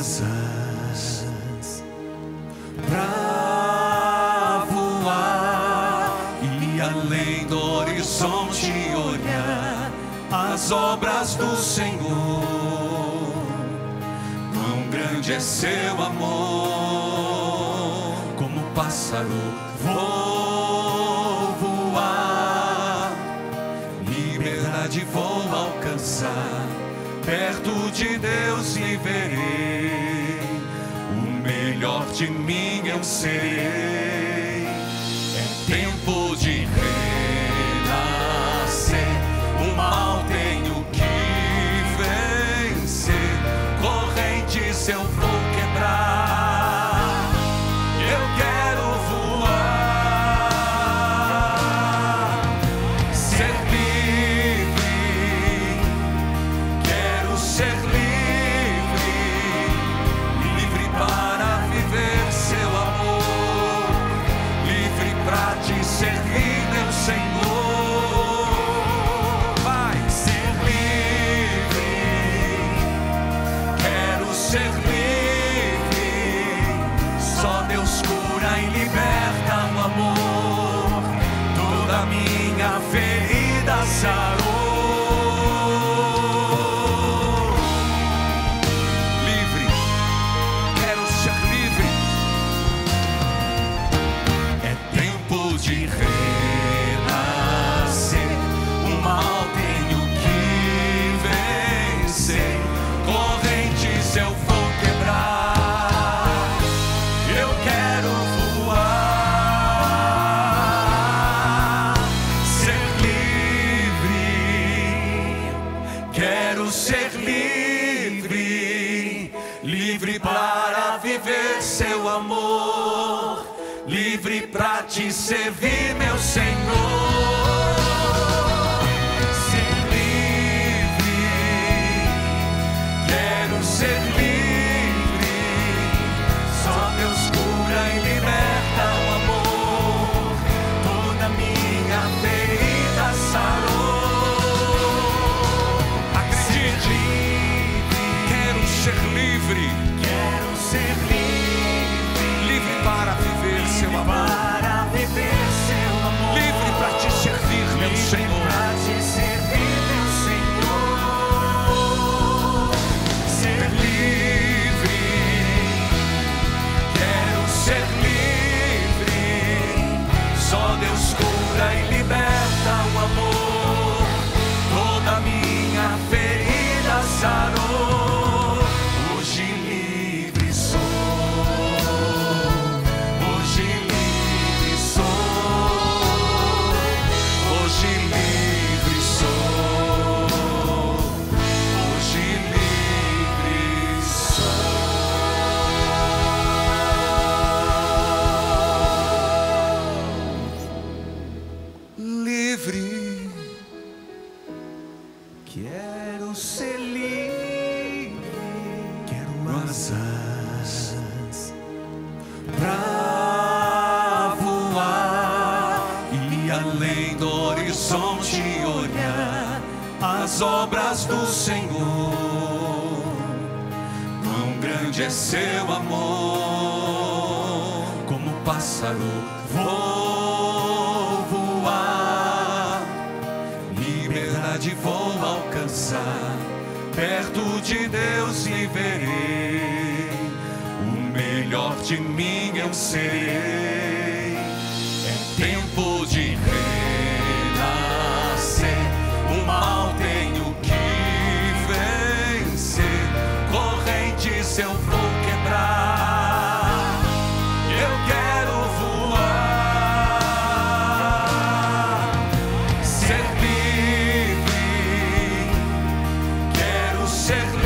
asas pra voar e além do horizonte olhar as obras do Senhor. Quão grande é seu amor, como pássaro vou voar, liberdade vou alcançar, perto de Deus viverei, o melhor de mim eu serei. É tempo de renascer, o mal tenho que vencer, correntes eu vou quebrar, eu quero voar, ser livre, quero ser livre, livre para viver seu amor, livre para te servir, meu Senhor. Vai ser livre, quero ser livre, só Deus cura e liberta o amor, toda minha ferida sarou. Livre, quero ser livre. É tempo de renascer, o mal tenho que vencer, correntes eu vou quebrar, eu quero voar, ser livre, quero ser livre, livre para viver seu amor, livre para te servir, meu Senhor. Ser livre, quero ser livre, só Deus cura e liberta o amor, toda minha ferida sarou. Acredite, quero ser livre, livre para viver seu amor, livre para te servir, meu Senhor. Ser livre, quero ser livre, só Deus cura e liberta o amor, toda minha ferida sarou. Hoje livre sou, hoje livre sou, hoje livre sou, hoje livre sou. Livre, quero ser livre, quero asas pra voar e além do horizonte olhar as obras do Senhor. Quão grande é seu amor, como pássaro vou voar, liberdade vou alcançar, perto de Deus viverei, o melhor de mim eu serei. É tempo de renascer, o mal tenho que vencer, correntes eu vou quebrar, eu quero voar, ser livre, quero ser livre,